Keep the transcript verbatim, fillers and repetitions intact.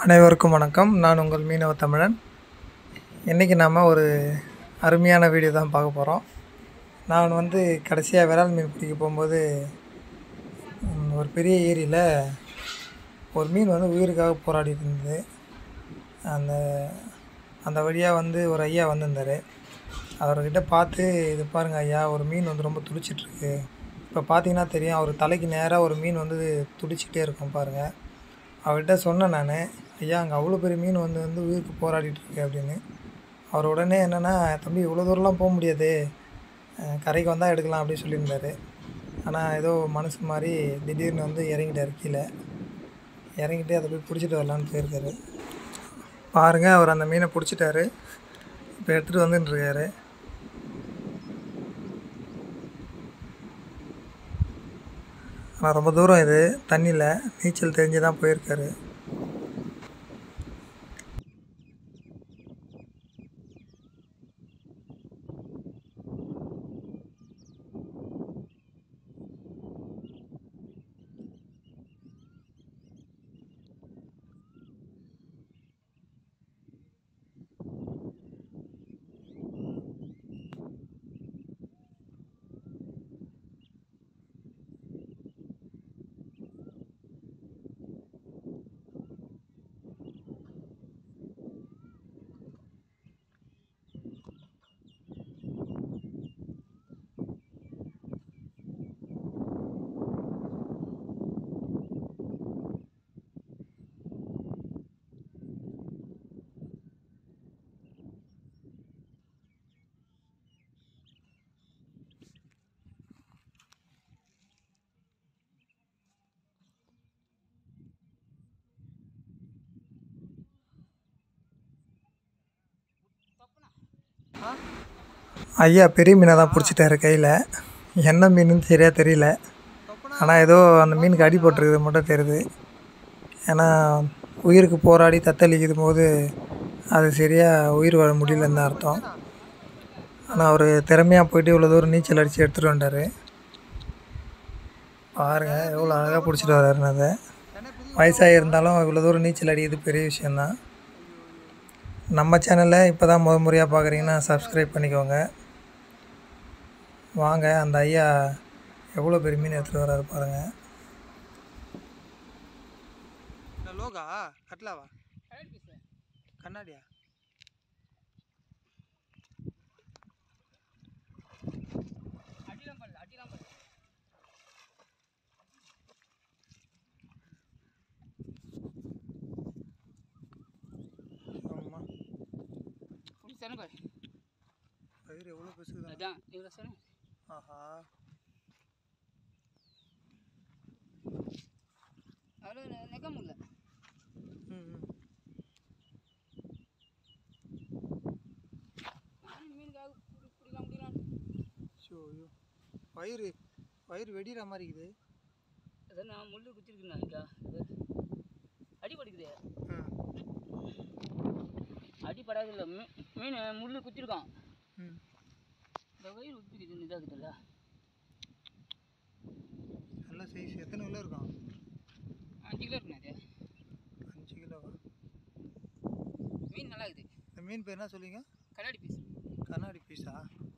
அனைவருக்கும் வணக்கம். நான் உங்கள் மீனவ தமிழன். இன்றைக்கி நாம் ஒரு அருமையான வீடியோ தான் பார்க்க போகிறோம். நான் வந்து கடைசியாக விரால் மீன் பிடிக்க போகும்போது ஒரு பெரிய ஏரியில் ஒரு மீன் வந்து உயிருக்காக போராடிட்டு இருந்தது. அந்த அந்த வழியாக வந்து ஒரு ஐயா வந்திருந்தார். அவர்கிட்ட பார்த்து, இது பாருங்கள் ஐயா, ஒரு மீன் வந்து ரொம்ப துடிச்சிட்ருக்கு. இப்போ பார்த்தீங்கன்னா தெரியும், அவர் தலைக்கு நேராக ஒரு மீன் வந்து துடிச்சிக்கிட்டே இருக்கும் பாருங்கள். அவர்கிட்ட சொன்னேன் நான், ஐயா அங்கே அவ்வளோ பெரிய மீன் வந்து வந்து உயிருக்கு போராடிட்டுருக்கு அப்படின்னு. அவர் உடனே என்னென்னா, தம்பி இவ்வளோ தூரம்லாம் போக முடியாது, கரைக்கு வந்தால் எடுக்கலாம் அப்படின்னு சொல்லியிருந்தார். ஆனால் ஏதோ மனசு மாதிரி திடீர்னு வந்து இறங்கிட்டார். கீழே இறங்கிட்டு அதை போய் பிடிச்சிட்டு வரலான்னு போயிருக்காரு. பாருங்கள், அவர் அந்த மீனை பிடிச்சிட்டாரு. இப்போ எடுத்துகிட்டு வந்துட்டுருக்காரு. ஆனால் ரொம்ப தூரம் இது தண்ணியில் நீச்சல் தெரிஞ்சு தான் போயிருக்காரு. ஐயா பெரிய மீனை தான் பிடிச்சிட்டாரு கையில். என்ன மீனுன்னு சரியாக தெரியல. ஆனால் ஏதோ அந்த மீனுக்கு அடி போட்டிருக்குது மட்டும் தெரியுது. ஏன்னா உயிருக்கு போராடி தத்தளிக்கும் போது அது சரியாக உயிர் வாழ முடியலன்னு தான் அர்த்தம். ஆனால் அவர் திறமையாக போயிட்டு இவ்வளோ தூரம் நீச்சல் அடித்து எடுத்துகிட்டு வந்தார். பாருங்கள் எவ்வளோ அழகாக பிடிச்சிட்டு வர்றாருன்னு. அதை வயசாக இருந்தாலும் இவ்வளோ தூரம் நீச்சல் அடிக்கிறது பெரிய விஷயந்தான். நம்ம சேனலில் இப்போ தான் முத முறையாக பார்க்குறீங்கன்னா சப்ஸ்கிரைப் பண்ணிக்கோங்க. வாங்க, அந்த ஐயா எவ்வளோ பெரிய மீன் எடுத்துகிட்டு வர்றாரு பாருங்கள். லோகா கட்லாவா கண்ணாடியா? பயிர் எவ்வளோ பேசுதான். ஆஹா, ம் ஷோ ஐயோ, வயிறு வயிறு வெடிகிற மாதிரி இருக்குது. அதான் முள்ளு குத்திருக்குண்ணா. அடி படிக்குது. அடிப்படாது இல்லை, மீன் முள்ளு குத்திருக்கான். இந்த வயிறு உப்பிக்குது, இதாகுதுல்ல. நல்ல சைஸ். எத்தனை கிலோ இருக்கும்? அஞ்சு கிலோ இருக்குண்ணா. அது அஞ்சு கிலோவா? மீன் நல்லா இருக்குது. இந்த மீன் பேர் என்ன சொல்லிங்க? கண்ணாடி பீஸ். கண்ணாடி பீஸா?